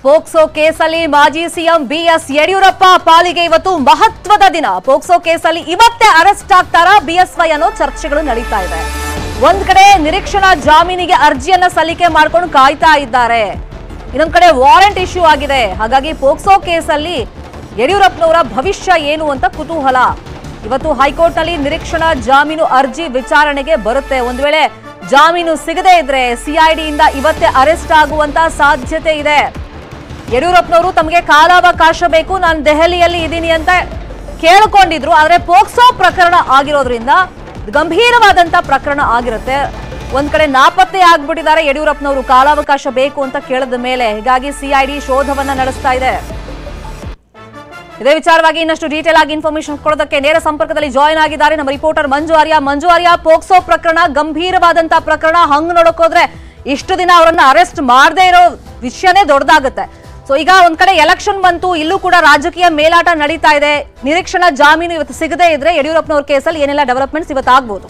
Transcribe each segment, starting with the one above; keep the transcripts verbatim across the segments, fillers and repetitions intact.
POCSO ಕೇಸಲ್ಲಿ ಮಾಜಿ CM BS Yediyurappa ಪಾಲಿಗೆ ಇವತ್ತು ಮಹತ್ವದ ದಿನ. ಪೋಕ್ಸೋ ಕೇಸಲ್ಲಿ ಇವತ್ತೇ ಅರೆಸ್ಟ್ ಆಗ್ತಾರಾ ಬಿಎಸ್ವೈ ಅನ್ನೋ ಚರ್ಚೆಗಳು ನಡೀತಾ ಇದೆ. ಒಂದ್ ಕಡೆ ನಿರೀಕ್ಷಣಾ ಜಾಮೀನಿಗೆ ಅರ್ಜಿಯನ್ನ ಸಲ್ಲಿಕೆ ಮಾಡ್ಕೊಂಡು ಕಾಯ್ತಾ ಇದ್ದಾರೆ, ಇನ್ನೊಂದ್ ಕಡೆ ವಾರೆಂಟ್ ಇಶ್ಯೂ ಆಗಿದೆ. ಹಾಗಾಗಿ ಪೋಕ್ಸೋ ಕೇಸಲ್ಲಿ ಯಡಿಯೂರಪ್ಪನವರ ಭವಿಷ್ಯ ಏನು ಅಂತ ಕುತೂಹಲ. ಇವತ್ತು ಹೈಕೋರ್ಟ್ ನಲ್ಲಿ ನಿರೀಕ್ಷಣಾ ಜಾಮೀನು ಅರ್ಜಿ ವಿಚಾರಣೆಗೆ ಬರುತ್ತೆ. ಒಂದ್ ವೇಳೆ ಜಾಮೀನು ಸಿಗದೇ ಇದ್ರೆ ಸಿಐಡಿಯಿಂದ ಇವತ್ತೇ ಅರೆಸ್ಟ್ ಆಗುವಂತ ಸಾಧ್ಯತೆ ಇದೆ. ಯಡಿಯೂರಪ್ಪನವರು ತಮಗೆ ಕಾಲಾವಕಾಶ ಬೇಕು, ನಾನು ದೆಹಲಿಯಲ್ಲಿ ಇದ್ದೀನಿ ಅಂತ ಕೇಳಿಕೊಂಡಿದ್ರು. ಆದ್ರೆ ಪೋಕ್ಸೋ ಪ್ರಕರಣ ಆಗಿರೋದ್ರಿಂದ ಗಂಭೀರವಾದಂತ ಪ್ರಕರಣ ಆಗಿರುತ್ತೆ. ಒಂದ್ ಕಡೆ ನಾಪತ್ತೆ ಆಗ್ಬಿಟ್ಟಿದ್ದಾರೆ ಯಡಿಯೂರಪ್ಪನವರು, ಕಾಲಾವಕಾಶ ಬೇಕು ಅಂತ ಕೇಳಿದ ಮೇಲೆ. ಹೀಗಾಗಿ ಸಿಐಡಿ ಶೋಧವನ್ನ ನಡೆಸ್ತಾ ಇದೆ. ಇದೇ ವಿಚಾರವಾಗಿ ಇನ್ನಷ್ಟು ಡೀಟೇಲ್ ಆಗಿ ಇನ್ಫಾರ್ಮೇಶನ್ ಕೊಡೋದಕ್ಕೆ ನೇರ ಸಂಪರ್ಕದಲ್ಲಿ ಜಾಯಿನ್ ಆಗಿದ್ದಾರೆ ನಮ್ಮ ರಿಪೋರ್ಟರ್ ಮಂಜು ಆರ್ಯ. ಮಂಜು ಆರ್ಯ, ಪೋಕ್ಸೋ ಪ್ರಕರಣ ಗಂಭೀರವಾದಂತಹ ಪ್ರಕರಣ. ಹಂಗ್ ನೋಡೋಕೋದ್ರೆ ಇಷ್ಟು ದಿನ ಅವರನ್ನ ಅರೆಸ್ಟ್ ಮಾಡದೇ ಇರೋ ವಿಷಯನೇ ದೊಡ್ಡದಾಗುತ್ತೆ. ಸೊ ಈಗ ಒಂದ್ ಕಡೆ ಎಲೆಕ್ಷನ್ ಬಂತು, ಇಲ್ಲೂ ಕೂಡ ರಾಜಕೀಯ ಮೇಲಾಟ ನಡೀತಾ ಇದೆ. ನಿರೀಕ್ಷಣಾ ಜಾಮೀನು ಇವತ್ತು ಸಿಗದೇ ಇದ್ರೆ ಯಡಿಯೂರಪ್ಪನವ್ರ ಕೇಸಲ್ಲಿ ಏನೆಲ್ಲ ಡೆವಲಪ್ಮೆಂಟ್ಸ್ ಇವತ್ತು ಆಗ್ಬಹುದು?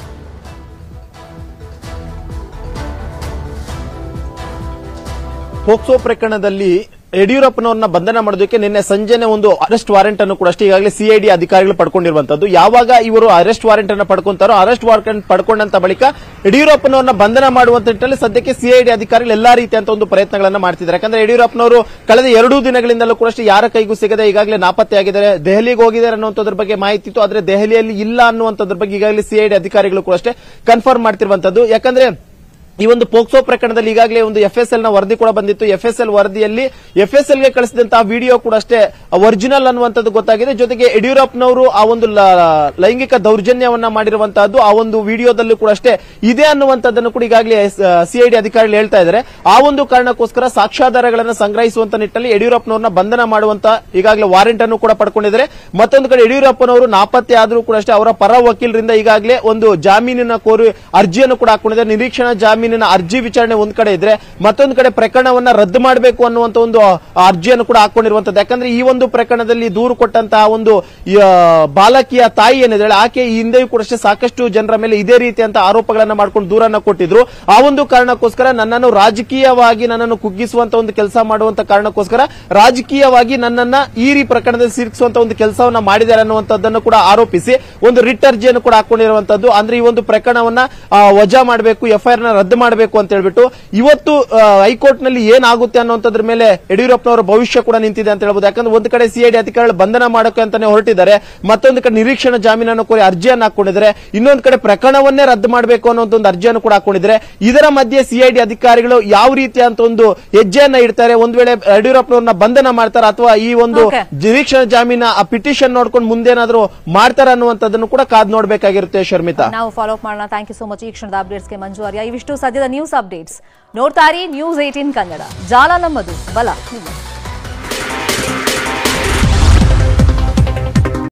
ಪೋಕ್ಸೋ ಪ್ರಕರಣದಲ್ಲಿ ಯಡಿಯೂರಪ್ಪನವ್ರನ್ನ ಬಂಧನ ಮಾಡೋದಕ್ಕೆ ನಿನ್ನೆ ಸಂಜೆನೆ ಒಂದು ಅರೆಸ್ಟ್ ವಾರೆಂಟ್ ಅನ್ನು ಕೂಡ ಅಷ್ಟೇ ಈಗಾಗಲೇ ಸಿಐಡಿ ಅಧಿಕಾರಿಗಳು ಪಡ್ಕೊಂಡಿರುವಂತದ್ದು. ಯಾವಾಗ ಇವರು ಅರೆಸ್ಟ್ ವಾರೆಂಟ್ ಅನ್ನು ಪಡ್ಕೊಂತಾರೋ, ಅರೆಸ್ಟ್ ವಾರೆಂಟ್ ಪಡ್ಕೊಂಡಂತ ಬಳಿಕ ಯಡಿಯೂರಪ್ಪನವ್ರನ್ನ ಬಂಧನ ಮಾಡುವಂತ ನಿಟ್ಟಿನಲ್ಲಿ ಸದ್ಯಕ್ಕೆ ಸಿಐಡಿ ಅಧಿಕಾರಿಗಳು ಎಲ್ಲಾ ರೀತಿಯಂತ ಒಂದು ಪ್ರಯತ್ನಗಳನ್ನ ಮಾಡ್ತಿದ್ದಾರೆ. ಯಾಕಂದ್ರೆ ಯಡಿಯೂರಪ್ಪನವರು ಕಳೆದ ಎರಡು ದಿನಗಳಿಂದಲೂ ಕೂಡ ಅಷ್ಟೇ ಯಾರ ಕೈಗೂ ಸಿಗದೆ ಈಗಾಗಲೇ ನಾಪತ್ತೆ ಆಗಿದ್ದಾರೆ, ದೆಹಲಿಗೆ ಹೋಗಿದ್ದಾರೆ ಅನ್ನುವಂಥದ್ರ ಬಗ್ಗೆ ಮಾಹಿತಿ ಇತ್ತು. ಆದ್ರೆ ದೆಹಲಿಯಲ್ಲಿ ಇಲ್ಲ ಅನ್ನುವಂಥದ್ರ ಬಗ್ಗೆ ಈಗಾಗಲೇ ಸಿಐಡಿ ಅಧಿಕಾರಿಗಳು ಕೂಡ ಅಷ್ಟೇ ಕನ್ಫರ್ಮ್ ಮಾಡ್ತಿರುವಂತದ್ದು. ಯಾಕಂದ್ರೆ ಈ ಒಂದು ಪೋಕ್ಸೋ ಪ್ರಕರಣದಲ್ಲಿ ಈಗಾಗಲೇ ಒಂದು ಎಫ್ಎಸ್ಎಲ್ ನ ವರದಿ ಕೂಡ ಬಂದಿತ್ತು. ಎಫ್ಎಸ್ಎಲ್ ವರದಿಯಲ್ಲಿ ಎಫ್ಎಸ್ಎಲ್ ಗೆ ಕಳಿಸಿದಂತಹ ವಿಡಿಯೋ ಕೂಡ ಅಷ್ಟೇ ಒರಿಜಿನಲ್ ಅನ್ನುವಂಥದ್ದು ಗೊತ್ತಾಗಿದೆ. ಜೊತೆಗೆ ಯಡಿಯೂರಪ್ಪನವರು ಆ ಒಂದು ಲೈಂಗಿಕ ದೌರ್ಜನ್ಯವನ್ನ ಮಾಡಿರುವಂತಹದ್ದು ಆ ಒಂದು ವಿಡಿಯೋದಲ್ಲೂ ಕೂಡ ಅಷ್ಟೇ ಇದೆ ಅನ್ನುವಂಥದ್ದನ್ನು ಕೂಡ ಈಗಾಗಲೇ ಸಿಐಡಿ ಅಧಿಕಾರಿಗಳು ಹೇಳ್ತಾ ಇದ್ದಾರೆ. ಆ ಒಂದು ಕಾರಣಕ್ಕೋಸ್ಕರ ಸಾಕ್ಷ್ಯಾಧಾರಗಳನ್ನು ಸಂಗ್ರಹಿಸುವಂತ ನಿಟ್ಟಿನಲ್ಲಿ ಯಡಿಯೂರಪ್ಪನವ್ರನ್ನ ಬಂಧನ ಮಾಡುವಂತ ಈಗಾಗಲೇ ವಾರೆಂಟ್ ಅನ್ನು ಕೂಡ ಪಡ್ಕೊಂಡಿದ್ದಾರೆ. ಮತ್ತೊಂದು ಕಡೆ ಯಡಿಯೂರಪ್ಪನವರು ನಾಪತ್ತೆ ಆದರೂ ಕೂಡ ಅಷ್ಟೇ ಅವರ ಪರ ವಕೀಲರಿಂದ ಈಗಾಗಲೇ ಒಂದು ಜಾಮೀನಿನ ಕೋರಿ ಅರ್ಜಿಯನ್ನು ಕೂಡ ಹಾಕೊಂಡಿದ್ದಾರೆ. ನಿರೀಕ್ಷಣಾ ಜಾಮೀನು ಅರ್ಜಿ ವಿಚಾರಣೆ ಒಂದ್ ಕಡೆ ಇದ್ರೆ, ಮತ್ತೊಂದು ಕಡೆ ಪ್ರಕರಣವನ್ನ ರದ್ದು ಮಾಡಬೇಕು ಅನ್ನುವಂತ ಒಂದು ಅರ್ಜಿಯನ್ನು ಕೂಡ ಹಾಕೊಂಡಿರುವಂತದ್ದು. ಯಾಕಂದ್ರೆ ಈ ಒಂದು ಪ್ರಕರಣದಲ್ಲಿ ದೂರು ಕೊಟ್ಟಂತಹ ಒಂದು ಬಾಲಕಿಯ ತಾಯಿ ಏನಿದ್ದಾಳೆ, ಆಕೆ ಈ ಹಿಂದೆಯೂ ಕೂಡ ಸಾಕಷ್ಟು ಜನರ ಮೇಲೆ ಇದೇ ರೀತಿಯಂತ ಆರೋಪಗಳನ್ನ ಮಾಡ್ಕೊಂಡು ದೂರನ್ನ ಕೊಟ್ಟಿದ್ರು. ಆ ಒಂದು ಕಾರಣಕ್ಕೋಸ್ಕರ ನನ್ನನ್ನು ರಾಜಕೀಯವಾಗಿ ನನ್ನನ್ನು ಕುಗ್ಗಿಸುವಂತ ಒಂದು ಕೆಲಸ ಮಾಡುವಂತ ಕಾರಣಕ್ಕೋಸ್ಕರ ರಾಜಕೀಯವಾಗಿ ನನ್ನನ್ನ ಈ ರೀ ಪ್ರಕರಣದಲ್ಲಿ ಸಿಲುಕಿಸುವಂತ ಒಂದು ಕೆಲಸವನ್ನ ಮಾಡಿದ್ದಾರೆ ಅನ್ನುವಂಥದ್ದನ್ನು ಕೂಡ ಆರೋಪಿಸಿ ಒಂದು ರಿಟ್ ಅರ್ಜಿಯನ್ನು ಕೂಡ ಹಾಕೊಂಡಿರುವಂತದ್ದು. ಅಂದ್ರೆ ಈ ಒಂದು ಪ್ರಕರಣವನ್ನ ವಜಾ ಮಾಡಬೇಕು, ಎಫ್ಐಆರ್ ನ ರದ್ದು ಮಾಡಬೇಕು ಅಂತ ಹೇಳ್ಬಿಟ್ಟು ಇವತ್ತು ಹೈಕೋರ್ಟ್ ನಲ್ಲಿ ಏನಾಗುತ್ತೆ ಅನ್ನುವಂಥದ್ರ ಮೇಲೆ ಯಡಿಯೂರಪ್ಪನವರ ಭವಿಷ್ಯ ಕೂಡ ನಿಂತಿದೆ ಅಂತ ಹೇಳ್ಬೋದು. ಯಾಕಂದ್ರೆ ಒಂದು ಕಡೆ ಸಿಐಡಿ ಅಧಿಕಾರಿಗಳು ಬಂಧನ ಮಾಡೋಕೆ ಅಂತಾನೆ ಹೊರಟಿದ್ದಾರೆ, ಮತ್ತೊಂದು ಕಡೆ ನಿರೀಕ್ಷಣಾ ಜಾಮೀನನ್ನು ಕೋರಿ ಅರ್ಜಿಯನ್ನು ಹಾಕೊಂಡಿದ್ದಾರೆ, ಇನ್ನೊಂದು ಕಡೆ ಪ್ರಕರಣವನ್ನೇ ರದ್ದು ಮಾಡಬೇಕು ಅನ್ನೋ ಒಂದು ಅರ್ಜಿಯನ್ನು ಕೂಡ ಹಾಕೊಂಡಿದ್ದಾರೆ. ಇದರ ಮಧ್ಯೆ ಸಿಐಡಿ ಅಧಿಕಾರಿಗಳು ಯಾವ ರೀತಿಯಂತ ಒಂದು ಹೆಜ್ಜೆಯನ್ನ ಇಡ್ತಾರೆ, ಒಂದ್ ವೇಳೆ ಯಡಿಯೂರಪ್ಪನವ್ರನ್ನ ಬಂಧನ ಮಾಡ್ತಾರೆ ಅಥವಾ ಈ ಒಂದು ನಿರೀಕ್ಷಣಾ ಜಾಮೀನ ಆ ಪಿಟಿಷನ್ ನೋಡ್ಕೊಂಡು ಮುಂದೇನಾದ್ರೂ ಮಾಡ್ತಾರ ಅನ್ನುವಂಥದ್ದನ್ನು ಕೂಡ ಕಾದ್ ನೋಡ್ಬೇಕಾಗಿರುತ್ತೆ. ಶರ್ಮಿತಾ, ನಾವು ಫಾಲೋ ಅಪ್ ಮಾಡೋಣ. ಥ್ಯಾಂಕ್ ಯು ಸೋ ಮಚ್ ಈ ಕ್ಷಣದ ಅಪ್ಡೇಟ್ಸ್ಗೆ ಮಂಜು ಆರ್ಯ. ಇವಿಷ್ಟು ಸದ್ಯದ ನ್ಯೂಸ್ ಅಪ್ಡೇಟ್ಸ್. ನೋಡ್ತಾರಿ ನ್ಯೂಸ್ ಏಟೀನ್ ಕನ್ನಡ, ಜಾಲ ನಮ್ಮದು, ಬಲ ನಿಮ್ಮದು.